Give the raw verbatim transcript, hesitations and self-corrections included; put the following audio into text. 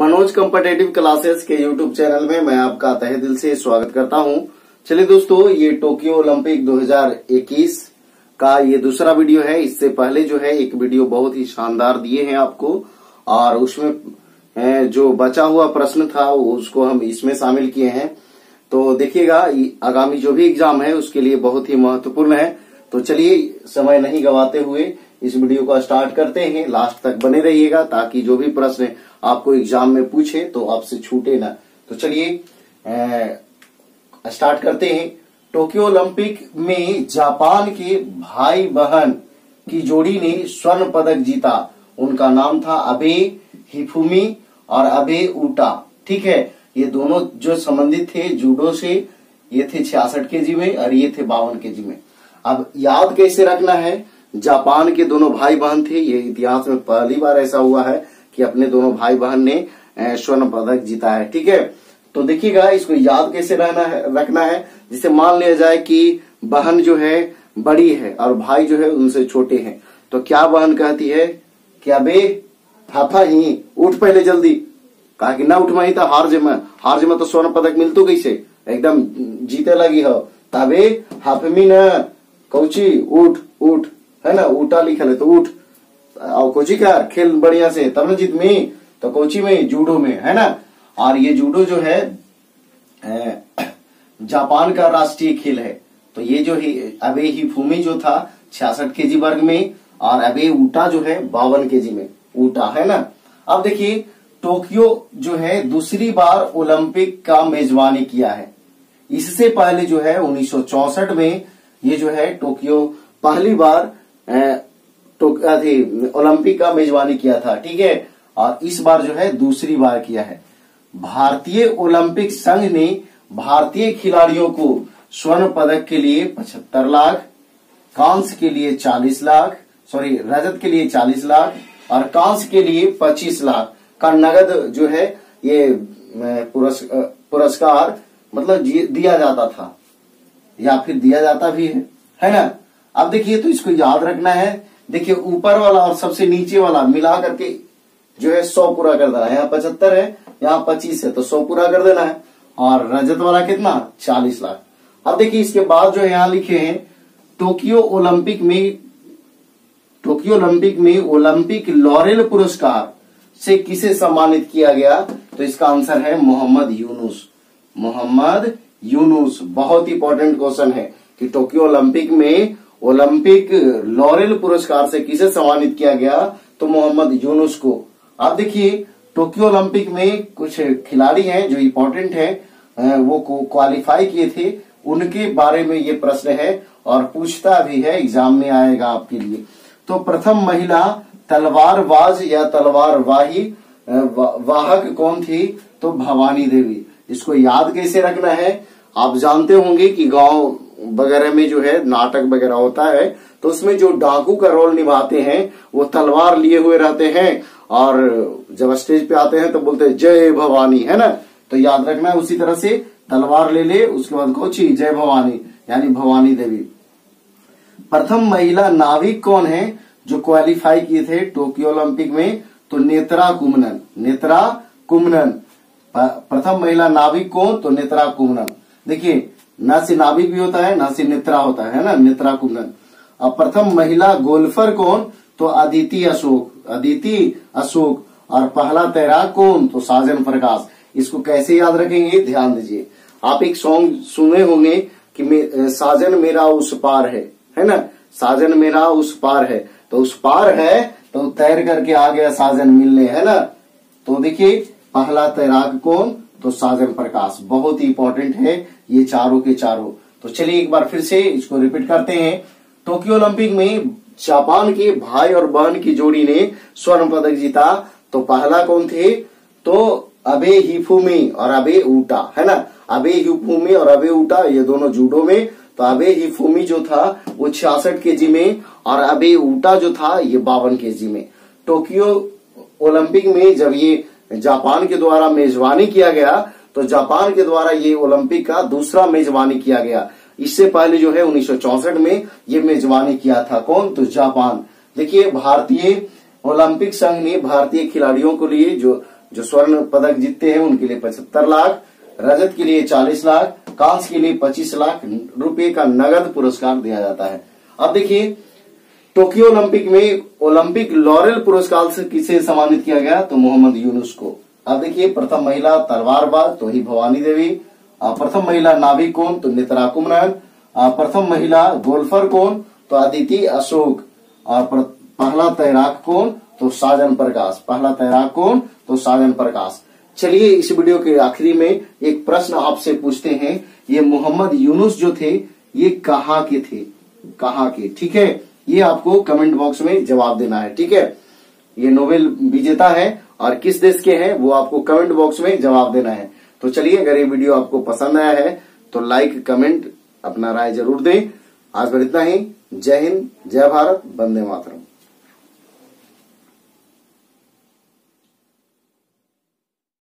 Manoj competitive classes के YouTube channel में मैं आपका तहे दिल से स्वागत करता हूं। चलिए दोस्तों, ये टोक्यो ओलंपिक दो हज़ार इक्कीस का ये दूसरा वीडियो है। इससे पहले जो है एक वीडियो बहुत ही शानदार दिए हैं आपको, और उसमें जो बचा हुआ प्रश्न था उसको हम इसमें शामिल किए हैं। तो देखिएगा, आगामी जो भी एग्जाम है उसके लिए बहुत ही महत्वपूर्ण है। तो चलिए समय नहीं गवाते हुए इस वीडियो को स्टार्ट करते हैं। लास्ट तक बने रहिएगा ताकि जो भी प्रश्न आपको एग्जाम में पूछे तो आपसे छूटे ना। तो चलिए स्टार्ट करते हैं। टोक्यो ओलंपिक में जापान के भाई बहन की जोड़ी ने स्वर्ण पदक जीता। उनका नाम था अबे हिफुमी और अबे उटा। ठीक है, ये दोनों जो संबंधित थे जूडो से, ये थे छियासठ केजी में और ये थे बावन केजी में। अब याद कैसे रखना है, जापान के दोनों भाई बहन थे। ये इतिहास में पहली बार ऐसा हुआ है कि अपने दोनों भाई बहन ने स्वर्ण पदक जीता है। ठीक है, तो देखिएगा इसको याद कैसे रहना है रखना है। जिसे मान लिया जाए कि बहन जो है बड़ी है और भाई जो है उनसे छोटे हैं, तो क्या बहन कहती है कि अबे हाथा ही उठ पहले जल्दी। कहा कि ना उठ मही तो हार जमा हार जमा तो स्वर्ण पदक मिलतो कैसे, एकदम जीते लगी हो। तबे हाफमी न कौची उठ उठ, है ना, उठा लिखल है तो उठ। और कोची का खेल बढ़िया से तब न जीत में, तो कोची में जूडो में, है ना। और ये जूडो जो है जापान का राष्ट्रीय खेल है। तो ये जो है अबे हिफुमी जो था छियासठ केजी वर्ग में, और अबे उटा जो है बावन केजी में, उटा, है ना। अब देखिए, टोक्यो जो है दूसरी बार ओलंपिक का मेजबानी किया है। इससे पहले जो है उन्नीस सौ चौसठ में ये जो है टोक्यो पहली बार ओलंपिक का मेजबानी किया था। ठीक है, और इस बार जो है दूसरी बार किया है। भारतीय ओलंपिक संघ ने भारतीय खिलाड़ियों को स्वर्ण पदक के लिए पचहत्तर लाख, कांस्य के लिए चालीस लाख, सॉरी रजत के लिए चालीस लाख और कांस्य के लिए पच्चीस लाख का नगद जो है ये पुरस्कार मतलब दिया जाता था, या फिर दिया जाता भी है, है ना। अब देखिए, तो इसको याद रखना है। देखिए, ऊपर वाला और सबसे नीचे वाला मिला करके जो है सौ पूरा कर देना है। यहाँ पचहत्तर है, यहाँ पच्चीस है, तो सौ पूरा कर देना है। और रजत वाला कितना, चालीस लाख। अब देखिए, इसके बाद जो यहाँ लिखे हैं टोक्यो ओलंपिक में टोक्यो ओलंपिक में ओलंपिक लॉरेल पुरस्कार से किसे सम्मानित किया गया, तो इसका आंसर है मोहम्मद यूनुस। मोहम्मद यूनुस बहुत ही इंपॉर्टेंट क्वेश्चन है कि टोक्यो ओलंपिक में ओलंपिक लॉरेल पुरस्कार से किसे सम्मानित किया गया, तो मोहम्मद यूनुस को। आप देखिए, टोक्यो ओलंपिक में कुछ खिलाड़ी हैं जो इम्पोर्टेंट है, वो क्वालिफाई किए थे, उनके बारे में ये प्रश्न है और पूछता भी है, एग्जाम में आएगा आपके लिए। तो प्रथम महिला तलवारबाज या तलवारवाही वाहक कौन थी, तो भवानी देवी। इसको याद कैसे रखना है, आप जानते होंगे कि गांव वगैरह में जो है नाटक वगैरह होता है, तो उसमें जो डाकू का रोल निभाते हैं वो तलवार लिए हुए रहते हैं, और जब स्टेज पे आते हैं तो बोलते हैं जय भवानी, है ना। तो याद रखना है, उसी तरह से तलवार ले ले, उसके बाद कोची जय भवानी यानी भवानी देवी। प्रथम महिला नाविक कौन है जो क्वालिफाई किए थे टोक्यो ओलंपिक में, तो नेत्रा कुमनन। नेत्रा कुमनन प्रथम महिला नाविक कौन, तो नेत्रा कुमनन। देखिए, न से नाविक भी होता है, न से नेत्रा होता है ना, नेत्रा कुमनन। अब प्रथम महिला गोल्फर कौन, तो अदिति अशोक। अदिति अशोक। और पहला तैराक कौन, तो साजन प्रकाश। इसको कैसे याद रखेंगे, ध्यान दीजिए। आप एक सॉन्ग सुने होंगे कि साजन मेरा उस पार है, है ना, साजन मेरा उस पार है। तो उस पार है तो तैर करके आ गया साजन मिलने, है ना। तो देखिए, पहला तैराक कौन, तो साजन प्रकाश। बहुत ही इंपॉर्टेंट है ये चारों के चारों। तो चलिए एक बार फिर से इसको रिपीट करते हैं। टोक्यो ओलंपिक में जापान के भाई और बहन की जोड़ी ने स्वर्ण पदक जीता। तो पहला कौन थे, तो अबे हिफुमी और अबे उटा, है ना। अबे हिफुमी और अबे उटा ये दोनों जूडो में। तो अबे हिफुमी जो था वो छियासठ केजी में, और अबे उटा जो था ये बावन केजी में। टोक्यो ओलंपिक में जब ये जापान के द्वारा मेजबानी किया गया, तो जापान के द्वारा ये ओलंपिक का दूसरा मेजबानी किया गया। इससे पहले जो है उन्नीस सौ चौसठ में ये मेजबानी किया था कौन, तो जापान। देखिए, भारतीय ओलंपिक संघ ने भारतीय खिलाड़ियों के लिए जो जो स्वर्ण पदक जीतते हैं उनके लिए पचहत्तर लाख, रजत के लिए चालीस लाख, कांस्य के लिए पच्चीस लाख रुपए का नगद पुरस्कार दिया जाता है। अब देखिए टोक्यो ओलंपिक में ओलंपिक लॉरेल पुरस्कार से किसे सम्मानित किया गया, तो मोहम्मद यूनुस को। अब देखिए प्रथम महिला तलवारबाज तो ही भवानी देवी, प्रथम महिला नाविक कौन, तो नेत्रा कुमरन, प्रथम महिला गोल्फर कौन, तो अदिति अशोक, और पहला तैराक कौन, तो साजन प्रकाश, पहला तैराक कौन, तो साजन प्रकाश। चलिए इस वीडियो के आखिरी में एक प्रश्न आपसे पूछते हैं, ये मोहम्मद यूनुस जो थे ये कहाँ के थे, कहाँ के, ठीक है, ये आपको कमेंट बॉक्स में जवाब देना है, ठीक है। ये नोबेल विजेता है और किस देश के हैं वो आपको कमेंट बॉक्स में जवाब देना है। तो चलिए अगर ये वीडियो आपको पसंद आया है तो लाइक कमेंट अपना राय जरूर दें। आज पर इतना ही। जय हिंद, जय भारत, वंदे मातरम।